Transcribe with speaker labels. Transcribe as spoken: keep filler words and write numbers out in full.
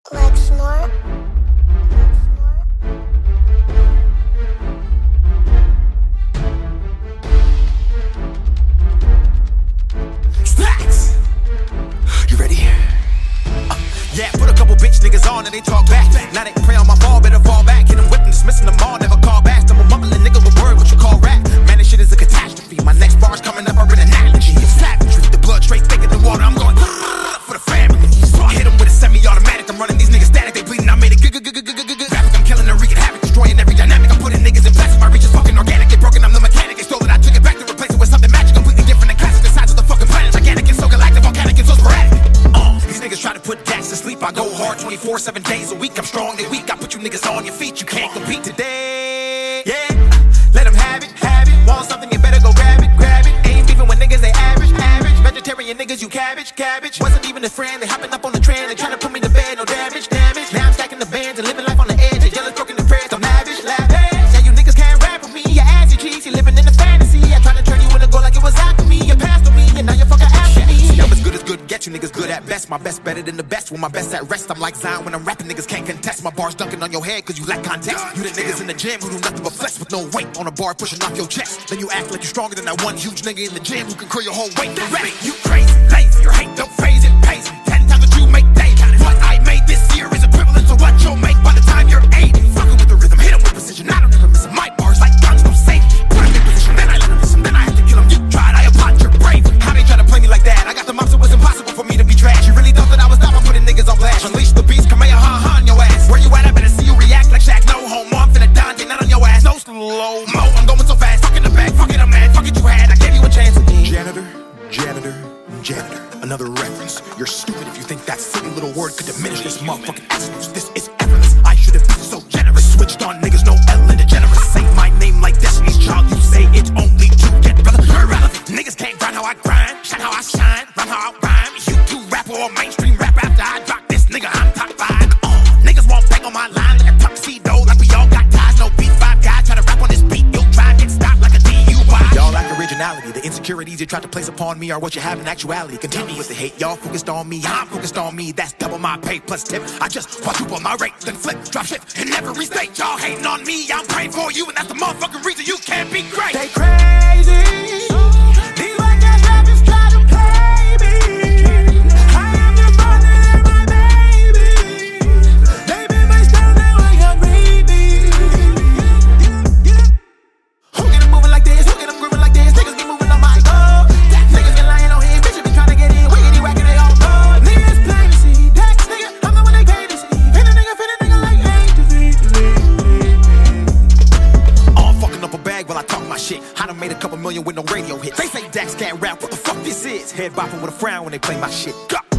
Speaker 1: Like snort.
Speaker 2: Snacks! You ready? Uh, yeah, put a couple bitch niggas on and they talk back. Now they pray on my fall, better fall back. Hit them whipping, dismissing them all, never call back. I'm a mumbling nigga with word, what you call rap. Man, this shit is a catastrophe. My next bar's coming up, are an analogy of savagery. The blood straight thicker than water, I'm going for the family. So I hit them with a semi-automatic. I'm running these niggas static, they bleeding. I made it g-g-g-g-g-g-g graphic. I'm killing and wreaking havoc, destroying every dynamic. I'm putting niggas in plastic. My reach is fucking organic. They broken, I'm the mechanic. They stole it, I took it back to replace it with something magic, completely different than classic. The size of the fucking planet, gigantic and so galactic, volcanic and so sporadic. Uh, these niggas try to put Dax to sleep. I go hard twenty-four seven days a week. I'm strong, they weak. I put you niggas on your feet. You can't compete today. Yeah, let them have it, have it. Want something, you better go grab it, grab it. Ain't beefing with niggas, they average, average. Vegetarian niggas, you cabbage, cabbage. Wasn't even a friend, they hopping up on the trend. They trying to put me to bed, no damage, damage. Now I'm stacking the bands and living life on the edge. The yellow's broken the prayers, I'm lavish, lavish. Yeah, you niggas can't rap with me. Your ass, your cheese, you living in a fantasy. I try to turn you into gold like it was after me. You passed on me, and now you're fucking after me. See, I'm as good as good get, you niggas good at best. My best better than the best, when my best at rest. I'm like Zion when I'm rapping, niggas can't contest. My bars dunking on your head cause you lack context. You the niggas in the gym who do nothing but flex with no weight on a bar pushing off your chest. Then you act like you're stronger than that one huge nigga in the gym who can curl your whole weight. The rest, you crazy, lazy, your hate don't phase it, pays me. Ten times what you make daily. What I made this year is equivalent to what you'll make by the time you're eighty. Fucking with the rhythm, hit 'em with precision. I don't ever miss 'em. My bars like guns, no safety. Put 'em in position, then I let 'em miss 'em. Then I have to kill 'em. You tried, I applaud your bravery. How they try to play me like that? I got the mops, it was impossible for me to be trash. You really thought that I was down, I'm putting niggas on blast. Unleash the beast, come here, ha ha on your ass. Where you at? I better see you react like Shaq. No homo, I'm finna die, get not on your ass. No slow mo, I'm going so fast. Fuck in the back, fuck it, I'm mad. Fuck it, you had, I gave you a chance again. Janitor, janitor, janitor. Another reference. You're stupid if you think that silly little word could diminish this motherfucking excellence. This is effortless. I should have been so generous. Switched on niggas, no Ellen DeGeneres. Say my name like Destiny's Child. You say it's only to get brother irrelevant. Niggas can't grind how I grind, shine how I shine, rhyme how I rhyme. You do rap or mainstream rap after I drop this nigga, I'm top five. Uh, niggas won't bang on my line like a tuxedo, like we all got ties. No beat, five guys try to rap on this beat. You'll try get stopped like a D U I. Y'all lack originality. The insecurities you try to place upon me are what you have in actuality. Continue with the hate. Y'all focused on me, I'm focused on me. That's double my pay plus tip. I just quadruple my rate, then flip, drop shit in every state. Y'all hating on me, I'm praying for you, and that's the motherfucking reason you can't be great. They crazy. These white ass rappers try to play me. I am your brother and my baby. They been my style, now I got baby. Who get them moving like this? Who get them grooving like this? Niggas be moving on my own. Niggas been lying on him, bitches be trying to get in. Wiggity whacking they all know. Niggas plain to see. Dax nigga, I'm the one they pay to see. Fit a nigga, fit a nigga like A to Z to Z. Oh, I'm fucking up a bag while I talk my shit. I done made a couple million with no radio hits. They say Dax can't rap, what the fuck this is? Head bopping with a frown when they play my shit. Go.